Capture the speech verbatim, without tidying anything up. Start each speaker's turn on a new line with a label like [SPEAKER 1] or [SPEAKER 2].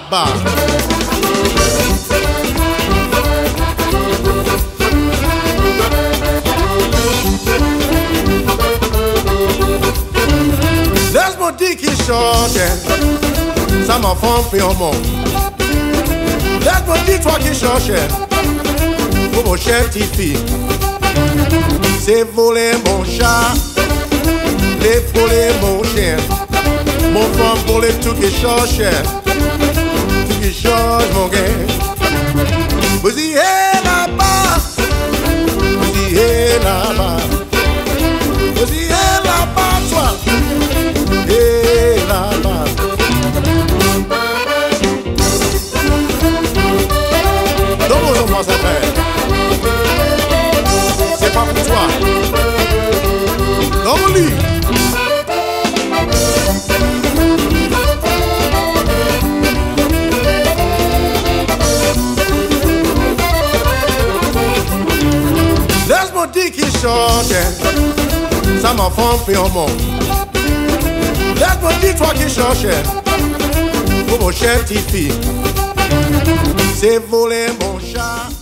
[SPEAKER 1] là-bas. Laisse-moi dire qu'il chante, ça m'a fait un monde. Laisse-moi dire toi qui cherchais pour mon cher petit fille. C'est voler mon chat, les voler mon chien. Mon femme voler tout qui cherchait, tout qui change mon gain. Vous y êtes là-bas, vous y êtes là-bas, vous y êtes là-bas, toi, et là-bas. Donc mon enfant s'appelle, c'est pas pour toi. Dans mon lit. Laisse-moi dire qu'il chante, ça m'a fait un monde. Laisse-moi dire toi qui cherchais pour mon cher petit fille. C'est voler mon chat.